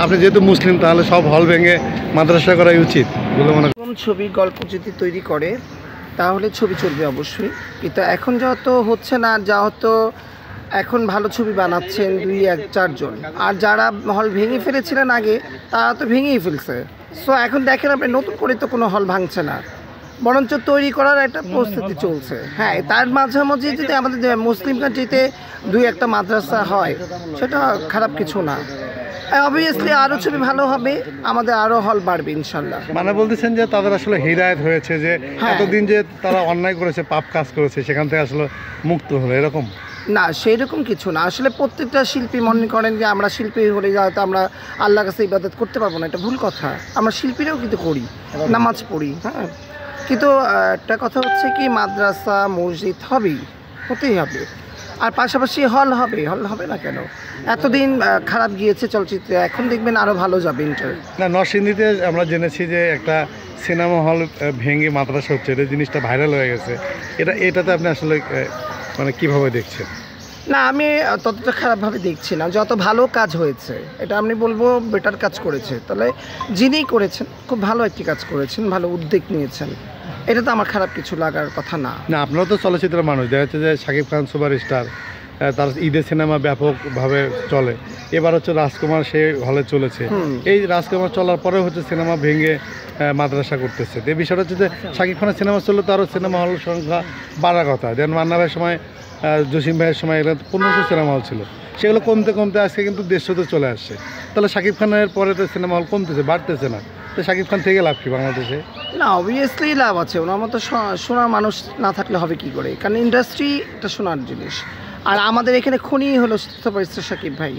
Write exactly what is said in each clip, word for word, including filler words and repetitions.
আপনি যেহেতু মুসলিম তাহলে সব হল ভেঙে মাদ্রাসা করাই উচিত বলে মনে করেন? কোন ছবি গল্প যদি তৈরি করে তাহলে ছবি চলবে অবশ্যই, কিন্তু এখন যত হচ্ছে না, যা হতো এখন ভালো ছবি বানাচ্ছেন দুই এক চারজন, আর যারা হল ভেঙে ফেলেছিলেন আগে তারা তো ভেঙেই ফেলছে। সো এখন দেখেন আপনি নতুন করে তো কোনো হল ভাঙছে না, বরঞ্চ তৈরি করার একটা প্রস্তুতি চলছে। হ্যাঁ, তার মাঝামাঝি যদি আমাদের মুসলিম কান্ট্রিতে দুই একটা মাদ্রাসা হয় সেটা খারাপ কিছু না। অবভিয়াসলি আরও ছবি ভালো হবে, আমাদের আরও হল বাড়বে ইনশাল্লাহ। মানে বলতেছেন যে তাদের আসলে হিদায়ত হয়েছে যে এতদিন যে তারা অন্যায় করেছে, পাপ কাজ করেছে, সেখান থেকে আসলে মুক্ত হলো, এরকম না, সেই রকম কিছু না। আসলে প্রত্যেকটা শিল্পী মনে করেন যে আমরা শিল্পী হলে হয়তো আমরা আল্লাহর কাছে ইবাদত করতে পারবো না, এটা ভুল কথা। আমরা শিল্পীরাও কিন্তু করি, নামাজ পড়ি, হ্যাঁ, কিন্তু একটা কথা হচ্ছে কি মাদ্রাসা মসজিদ হবেই, হতেই হবে, আর পাশাপাশি হল হবে। হল হবে না কেন? এতদিন খারাপ গিয়েছে চলচ্চিত্রে, এখন দেখবেন আরও ভালো যাবে ইন্টার। না, নরসিংদীতে আমরা জেনেছি যে একটা সিনেমা হল ভেঙে মাদ্রাসা হচ্ছে, এটা জিনিসটা ভাইরাল হয়ে গেছে। এটা এটাতে আপনি আসলে মানে কীভাবে দেখছেন? না, আমি ততটা খারাপভাবে দেখছি না, যত ভালো কাজ হয়েছে এটা আমি বলবো বেটার কাজ করেছে। তাহলে যিনি করেছেন খুব ভালো একটি কাজ করেছেন, ভালো উদ্যোগ নিয়েছেন, এটা তো আমার খারাপ কিছু লাগার কথা না। না, আপনারা তো চলচ্চিত্রের মানুষ, দেখা যাচ্ছে যে শাকিব খান সুপারস্টার, তার ঈদের সিনেমা ব্যাপকভাবে চলে। এবার হচ্ছে রাজকুমার সে হলে চলেছে, এই রাজকুমার চলার পরেও হচ্ছে সিনেমা ভেঙে মাদ্রাসা করতেছে। এই বিষয়টা হচ্ছে যে শাকিব খানের সিনেমা চললে তো আরও সিনেমা হল সংখ্যা বাড়ার কথা। যেন মান্না ভাইয়ের সময়, জসিম ভাইয়ের সময় এগুলো পনেরোশো সিনেমা হল ছিল, সেগুলো কমতে কমতে আজকে কিন্তু দেড়শোতে চলে আসছে। তাহলে শাকিব খানের পরে তো সিনেমা হল কমতেছে, বাড়তেছে না। তো শাকিব খান থেকে লাভ কি বাংলাদেশে? না, অবভিয়াসলি লাভ আছে। ওনার মতো শোনার মানুষ না থাকলে হবে কি করে? কারণ ইন্ডাস্ট্রি এটা শোনার জিনিস, আর আমাদের এখানে খুনি হলো সুপারস্টার শাকিব ভাই।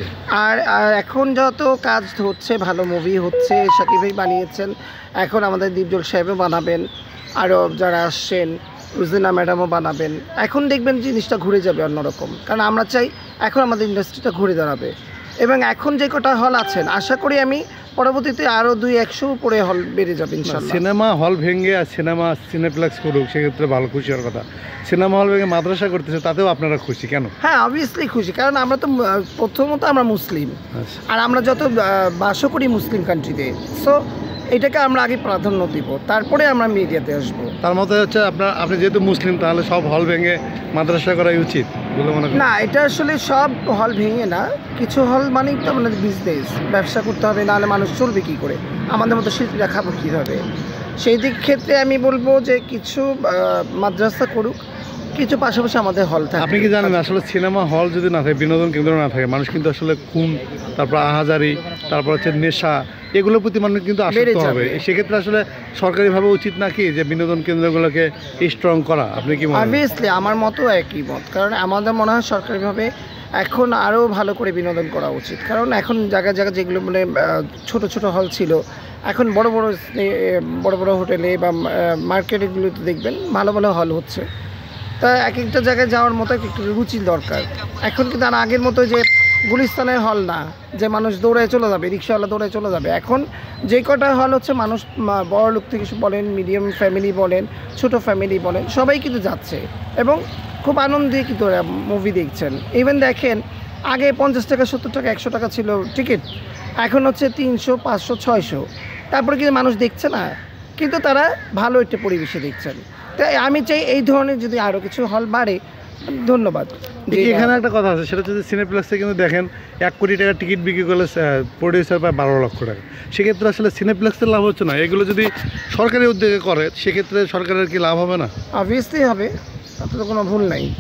আর আর এখন যত কাজ হচ্ছে, ভালো মুভি হচ্ছে, শাকিব ভাই বানিয়েছেন, এখন আমাদের দীপজল সাহেবও বানাবেন, আরও যারা আসছেন রুজিনা ম্যাডামও বানাবেন। এখন দেখবেন জিনিসটা ঘুরে যাবে অন্যরকম, কারণ আমরা চাই এখন আমাদের ইন্ডাস্ট্রিটা ঘুরে দাঁড়াবে। এবং এখন যে কটা হল আছেন, আশা করি আমি পরবর্তীতে আরও দুই একশো উপরে হল বেড়ে যাবে ইনশাআল্লাহ। সিনেমা হল ভেঙে আর সিনেমা সিনেপ্লেক্স করুক, সেক্ষেত্রে ভালো, খুশি হওয়ার কথা। সিনেমা হল ভেঙে মাদ্রাসা করতেছে, তাতেও আপনারা খুশি কেন? হ্যাঁ, অবভিয়াসলি খুশি, কারণ আমরা তো প্রথমত আমরা মুসলিম, আর আমরা যত বাসও করি মুসলিম কান্ট্রিতে, সো এটাকে আমরা আগে প্রাধান্য দিব, তারপরে আমরা মিডিয়াতে আসবো। তার মধ্যে হচ্ছে আপনার আপনি যেহেতু মুসলিম তাহলে সব হল ভেঙে মাদ্রাসা করাই উচিত বলে মনে করেন? না, এটা আসলে সব হল ভেঙে না, কিছু হল মানেই তো আমাদের বিজনেস, ব্যবসা করতে হবে, নাহলে মানুষ চলবে কী করে? আমাদের মতো শিল্পীরা খাবো কীভাবে? সেই দিক ক্ষেত্রে আমি বলবো যে কিছু মাদ্রাসা করুক, কিছু পাশাপাশি আমাদের হল থাকে। আপনি কি জানেন আসলে সিনেমা হল যদি না থাকে, বিনোদন কেন্দ্র না থাকে, মানুষ কিন্তু আসলে খুন, তারপর আহাজারি, তারপর হচ্ছে নেশা, এগুলোর প্রতি মানুষ কিন্তু আসক্ত হবে। সেক্ষেত্রে আসলে সরকারিভাবে উচিত নাকি যে বিনোদন কেন্দ্রগুলোকে স্ট্রং করা? আপনি কি মনে হয়? অবভিয়াসলি আমার মতো একই মত, কারণ আমাদের মনে হয় সরকারিভাবে এখন আরও ভালো করে বিনোদন করা উচিত। কারণ এখন জায়গায় জায়গায় যেগুলো মানে ছোট ছোট হল ছিল, এখন বড় বড় বড় বড় হোটেলে বা মার্কেটগুলোতে দেখবেন ভালো ভালো হল হচ্ছে। তা এক একটা জায়গায় যাওয়ার মতো একটু রুচির দরকার। এখন কিন্তু আর আগের মতো যে গুলিস্তানের হল না, যে মানুষ দৌড়ায় চলে যাবে, রিক্সাওয়ালা দৌড়ায় চলে যাবে। এখন যে কটা হল হচ্ছে, মানুষ বড় লোক থেকে বলেন, মিডিয়াম ফ্যামিলি বলেন, ছোট ফ্যামিলি বলেন, সবাই কিন্তু যাচ্ছে এবং খুব আনন্দে কিন্তু মুভি দেখছেন। ইভেন দেখেন আগে পঞ্চাশ টাকা, সত্তর টাকা, একশো টাকা ছিল টিকিট, এখন হচ্ছে তিনশো, পাঁচশো, ছয়শো। তারপরে কিন্তু মানুষ দেখছে না, কিন্তু তারা ভালো একটা পরিবেশে দেখছেন। তাই আমি চাই এই ধরনের যদি আরও কিছু হল বাড়ে। ধন্যবাদ। এখানে একটা কথা আছে, সেটা হচ্ছে সিনেপ্লেক্সে কিন্তু দেখেন এক কোটি টাকা টিকিট বিক্রি করলে প্রডিউসার পায় বারো লক্ষ টাকা। সেক্ষেত্রে আসলে সিনেপ্লেক্সের লাভ হচ্ছে না। এগুলো যদি সরকারি উদ্যোগে করে, সেক্ষেত্রে সরকারের কি লাভ হবে না? অবভিয়াসলি হবে, তাতে তো কোনো ভুল নাই।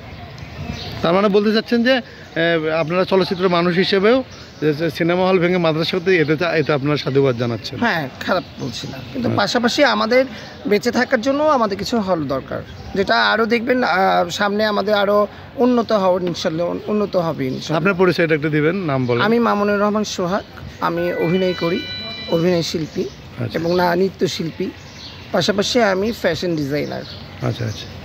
তার মানে বলতে চাচ্ছেন যে আপনারা চলচ্চিত্র মানুষ হিসেবেও সিনেমা হল ভেঙে মাদ্রাসা করতে, এতে এটা আপনারা সাধুবাদ জানাচ্ছেন? হ্যাঁ, খারাপ বলছি না, কিন্তু পাশাপাশি আমাদের বেঁচে থাকার জন্য আমাদের কিছু হল দরকার, যেটা আরও দেখবেন সামনে আমাদের আরও উন্নত হওয়ার, ইনশাল্লাহ উন্নত হবে ইনশাল্লাহ। আপনার পরিচয়টা একটু দিবেন, নাম বলেন। আমি মামুনুর রহমান সোহাগ, আমি অভিনয় করি, অভিনয় শিল্পী এবং না নৃত্যশিল্পী, পাশাপাশি আমি ফ্যাশন ডিজাইনার। আচ্ছা আচ্ছা।